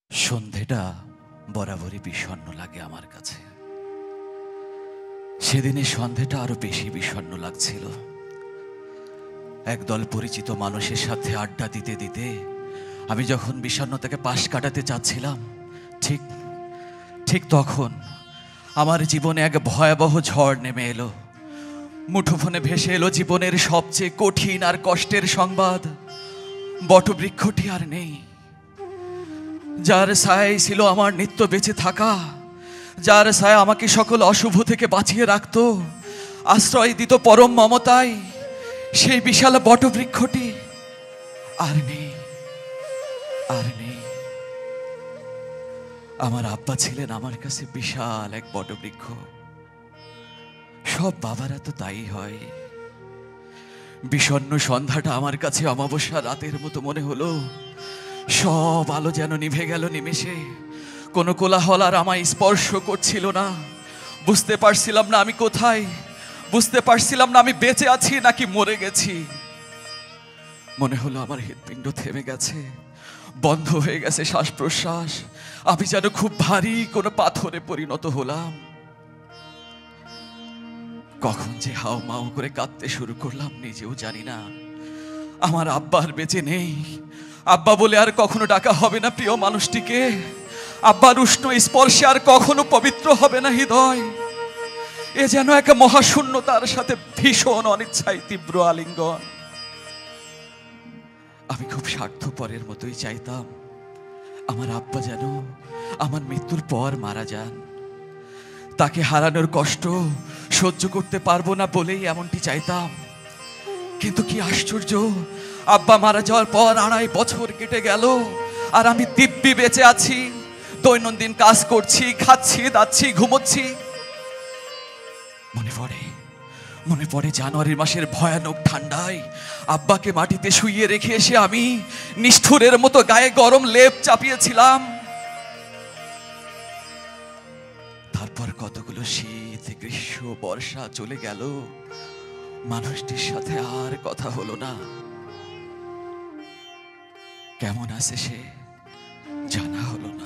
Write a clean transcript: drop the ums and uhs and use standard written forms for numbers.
সন্ধেটা বরাবরই বিষণ্ণ লাগে আমার কাছে। সেদিনের সন্ধেটা আরো বেশি বিষণ্ণ লাগছিল। একদল পরিচিত মানুষের সাথে আড্ডা দিতে দিতে আমি যখন বিষণ্ণতাকে পাশ কাটাতে চাচ্ছিলাম, ঠিক ঠিক তখন আমার জীবনে এক ভয়াবহ ঝড় নেমে এলো। মুঠোফোনে ভেসে এলো জীবনের সবচেয়ে কঠিন আর কষ্টের সংবাদ। বটবৃক্ষটি আর নেই, যার ছায় ছিল আমার নিত্য বেঁচে থাকা, যার ছায় আমাকে সকল অশুভ থেকে বাঁচিয়ে রাখত, আশ্রয় দিত পরম মমতায়, সেই বিশাল বটবৃক্ষটি আর নেই, আর নেই। আমার আব্বা ছিলেন আমার কাছে বিশাল এক বটবৃক্ষ। সব বাবারা তো তাই হয়। বিষণ্ণ সন্ধ্যাটা আমার কাছে অমাবস্যা রাতের মতো মনে হলো। সব আলো যেন নিভে গেল নিমেষে। কোনো কোলাহল আর আমায় স্পর্শ করছিল না। বুঝতে পারছিলাম না আমি কোথায়, বুঝতে পারছিলাম না আমি বেঁচে আছি নাকি মরে গেছি। মনে হলো আমার হৃৎপিণ্ড থেমে গেছে, বন্ধ হয়ে গেছে শ্বাস প্রশ্বাস। আমি যেন খুব ভারী কোনো পাথরে পরিণত হলাম। কখন যে হাও মাও করে কাঁদতে শুরু করলাম নিজেও জানি না। আমার আব্বা আর বেঁচে নেই। আব্বা বলে আর কখনো ডাকা হবে না প্রিয় মানুষটিকে। আব্বার উষ্ণ স্পর্শে আর কখনো পবিত্র হবে না হৃদয়। এ যেন এক মহাশূন্যতার সাথে ভীষণ অনিচ্ছায় তীব্র আলিঙ্গন। আমি খুব স্বার্থপরের মতোই চাইতাম আমার আব্বা যেন আমার মৃত্যুর পর মারা যান। তাকে হারানোর কষ্ট সহ্য করতে পারবো না বলেই এমনটি চাইতাম। কিন্তু কি আশ্চর্য, আব্বা মারা যাওয়ার পর 2.5 বছর কেটে গেল আর আমি দিব্যি বেঁচে আছি। দৈনন্দিন কাজ করছি, খাচ্ছি, দাচ্ছি, ঘুমোচ্ছি। মনে পড়ে জানুয়ারি মাসের ভয়ানক ঠান্ডায় আব্বাকে মাটিতে শুইয়ে রেখে এসে আমি নিষ্ঠুরের মতো গায়ে গরম লেপ চাপিয়েছিলাম। তারপর কতগুলো শীত, গ্রীষ্ম, বর্ষা চলে গেল, মানুষটির সাথে আর কথা হলো না। কেমন আছে সে জানা হলো না।